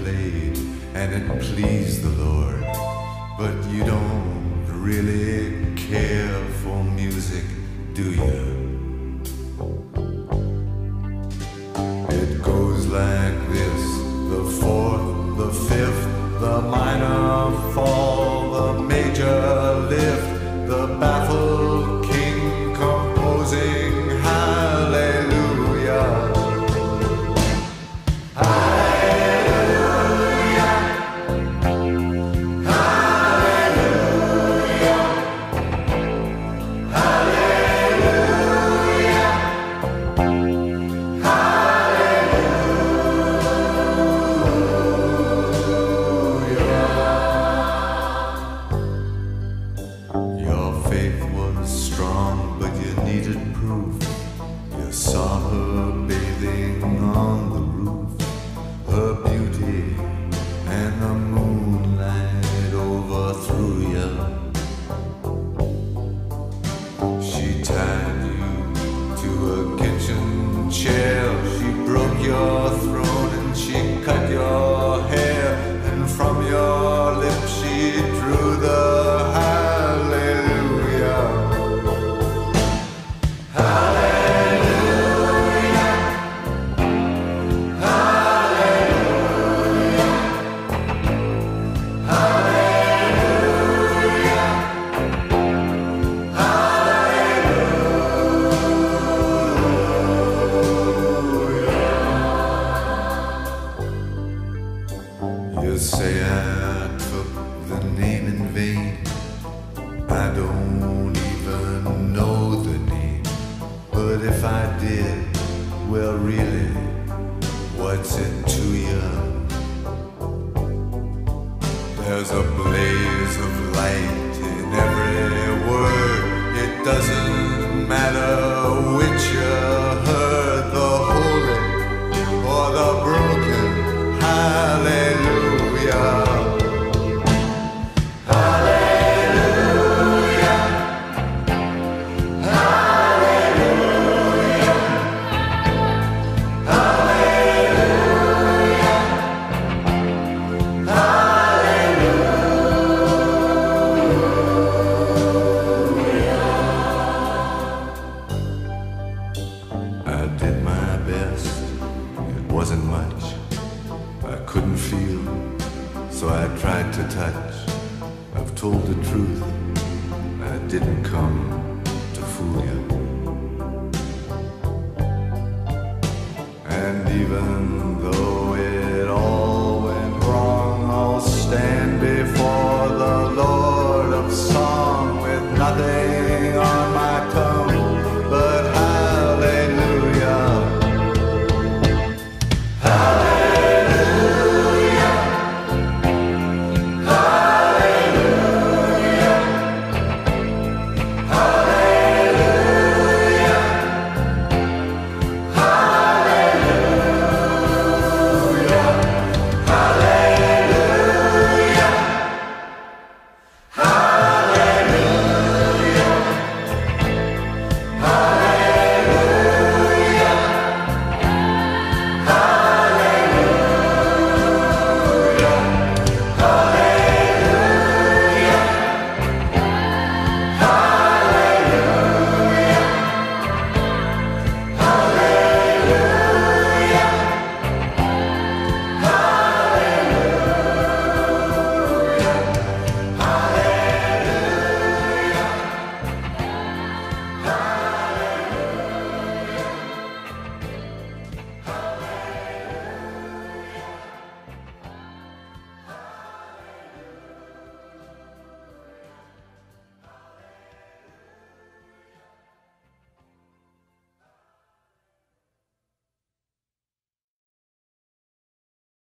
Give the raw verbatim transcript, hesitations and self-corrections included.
played and it pleased the Lord. But you don't really care for music, do you? It goes like this: the fourth, the fifth, the minor fall, the major lift, the baffled king composing hallelujah. Hallelujah. Hallelujah. Hallelujah. Your faith was strong, but you needed proof. You saw her bathing on the roof, her beauty and the moonlight overthrew you. She tied you to a kitchen chair, she broke your throat and she cut your hair, and from your lips she drew the hallelujah. Hallelujah. Hallelujah. Hallelujah. Hallelujah. You say I took the name in vain. I don't even know the name. But if I did, well really, what's it to you? There's a blaze of light in every word. It doesn't matter which you heard, the holy or the broken hallelujah. Hallelujah. Hallelujah. Hallelujah. Hallelujah. I did my best. It wasn't much. I couldn't feel, so I tried to touch. I've told the truth. I didn't come